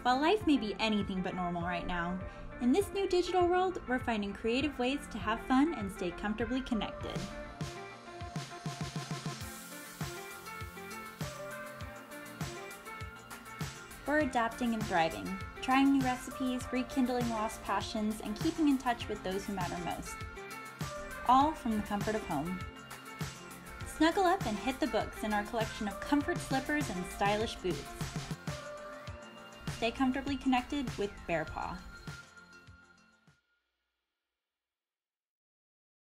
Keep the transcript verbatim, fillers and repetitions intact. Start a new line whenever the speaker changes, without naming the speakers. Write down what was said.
While life may be anything but normal right now, in this new digital world, we're finding creative ways to have fun and stay comfortably connected. We're adapting and thriving, trying new recipes, rekindling lost passions, and keeping in touch with those who matter most. All from the comfort of home. Snuggle up and hit the books in our collection of comfort slippers and stylish boots. Stay comfortably connected with Bearpaw.